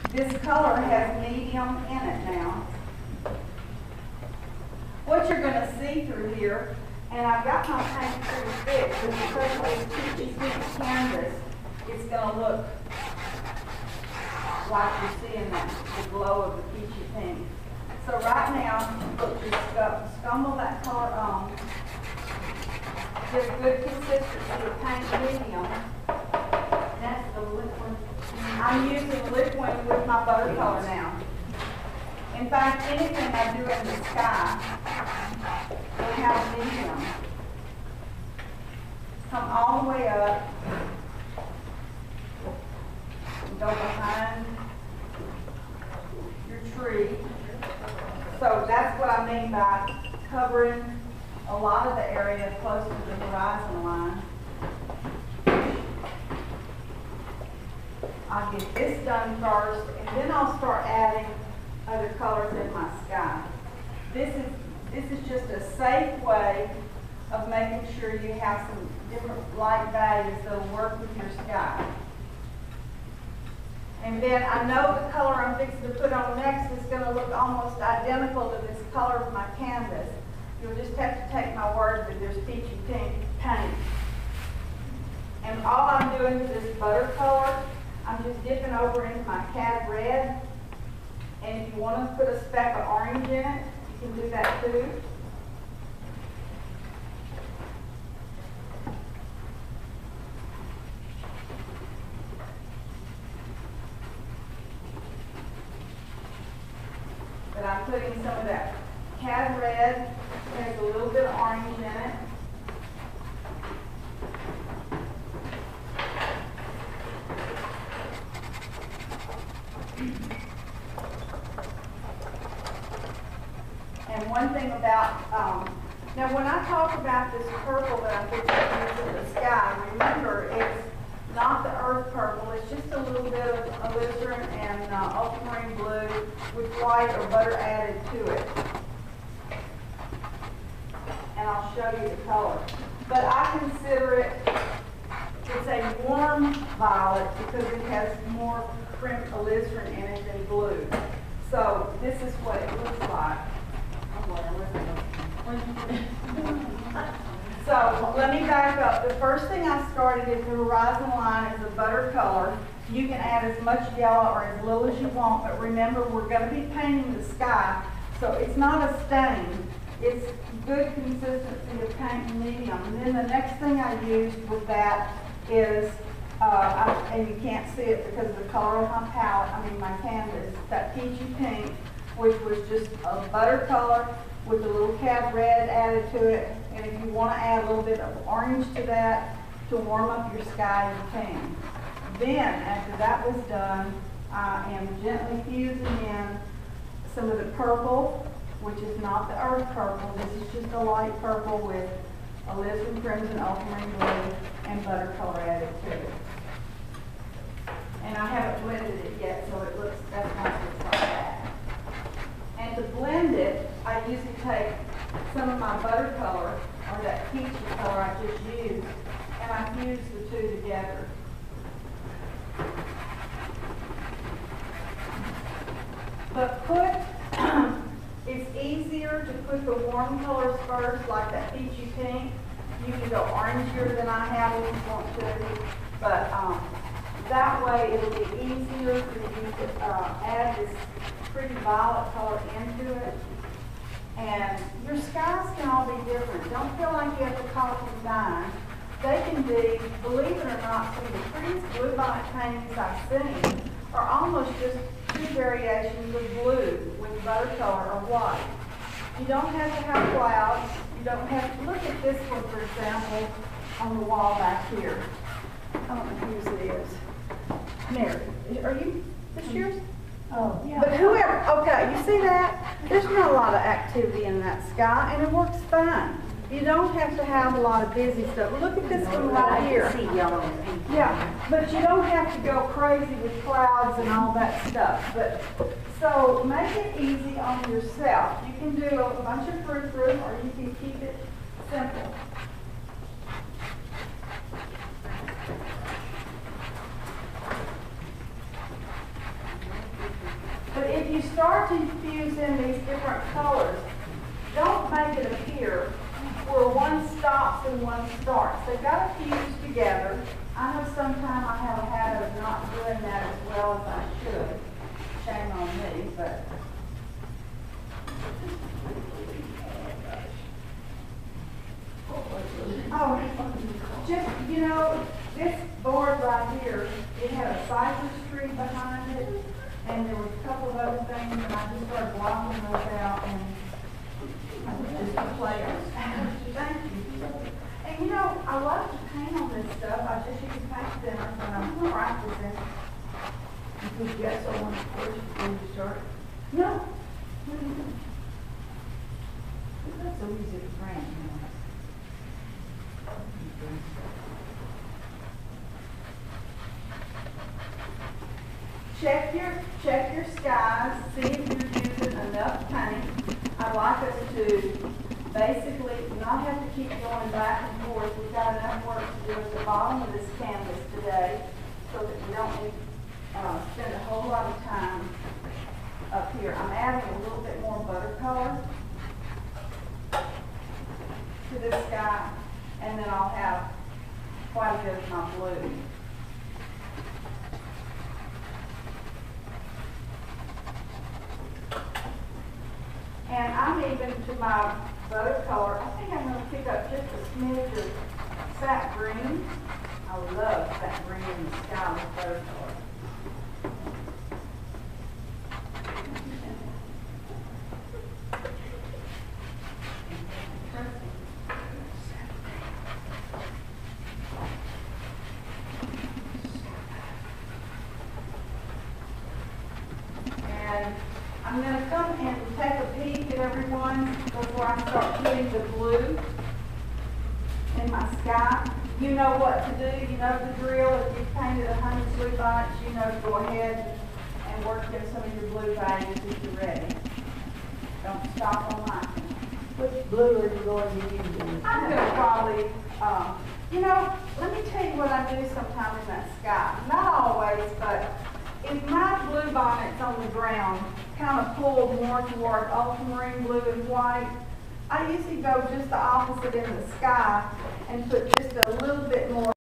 This color has medium in it now. What you're going to see through here, and I've got my paint pretty thick, but because of this peachy pink canvas, it's going to look like you're seeing the glow of the peachy pink. So right now, look, just scumble that color on. Get good consistency of paint medium. That's the liquid. I'm using liquid with my butter color now. In fact, anything I do in the sky will have medium. Come all the way up and go behind your tree. So that's what I mean by covering a lot of the area close to the horizon line. I'll get this done first, and then I'll start adding other colors in my sky. This is just a safe way of making sure you have some different light values that will work with your sky. And then I know the color I'm fixing to put on next is going to look almost identical to this color of my canvas. You'll just have to take my word that there's peachy pink paint. And all I'm doing with this butter color, I'm just dipping over into my cad red. And if you want to put a speck of orange in it, you can do that too. But I'm putting some of that cad red. There's a little bit of orange in it. And one thing about, now when I talk about this purple that I'm fixing to use in the sky, remember it's not the earth purple, it's just a little bit of alizarin and ultramarine blue with white or butter added to it. And I'll show you the color. But I consider it's a warm violet because it has more crimped alizarin in it than blue. So this is what it looks like. So let me back up. The first thing I started is the horizon line is a butter color. You can add as much yellow or as little as you want, but remember we're going to be painting the sky, so it's not a stain. It's good consistency of paint and medium. And then the next thing I used with that is, and you can't see it because of the color of my palette, my canvas, that peachy pink, which was just a butter color with a little cad red added to it. And if you want to add a little bit of orange to that to warm up your sky, you can. Then, after that was done, I am gently fusing in some of the purple, which is not the earth purple. This is just a light purple with alizarin crimson, ultramarine blue, and butter color added to it. And I haven't blended it yet, so it looks, that's why it looks like that. And to blend it, I usually take some of my butter color, or that peachy color I just used, and I fuse the two together. But it's easier to put the warm colors first, like that peachy pink. You can go orangier than I have if you want to, but that way it'll be easier for you to add this pretty violet color into it. And your skies can all be different. Don't feel like you have to call them dime. They can be, believe it or not, some of the prettiest bluebonnet paintings I've seen are almost just two variations of blue with butter color or white. You don't have to have clouds. You don't have to look at this one, for example, on the wall back here. I don't know whose it is. Mary, are you this yours? Oh, yeah. But whoever, okay, you see that? There's not a lot of activity in that sky, and it works fine. You don't have to have a lot of busy stuff. Look at this one right here. I can see yellow and pink. Yeah, but you don't have to go crazy with clouds and all that stuff. But so make it easy on yourself. You can do a bunch of frou-frou, or you can keep it simple. you start to fuse in these different colors, don't make it appear where one stops and one starts. They've got to fuse together. I know sometimes I have a habit of not doing that as well as I should. Shame on me, but. Oh, just, you know, this board right here, it had a cypress tree behind it, and there was a couple of other things, and I just started blocking those out, and I was just a player. Thank you. And you know, I love to paint on this stuff. I just use paint thinners when I'm practicing. Because you got someone first before you start. No. It's not so easy to frame, you know. Check your skies, see if you're using enough paint. I'd like us to basically not have to keep going back and forth. We've got enough work to do at the bottom of this canvas today so that we don't need spend a whole lot of time up here. I'm adding a little bit more butter color to this sky, and then I'll have quite a bit of my blue. And I'm even to my butter color, I think I'm going to pick up just a smidge of sap green. I love sap green in the sky with butter color. And I'm going to come and take a peek at everyone before I start putting the blue in my sky. You know what to do. You know the drill. If you've painted 100 blue bonnets, you know to go ahead and work in some of your blue values if you're ready. Don't stop on mine. Which blue are you going to use? I'm going to probably, you know, let me tell you what I do sometimes in that sky. Not always, but if my blue bonnet's on the ground, kind of pulled more toward ultramarine blue and white, I usually go just the opposite in the sky and put just a little bit more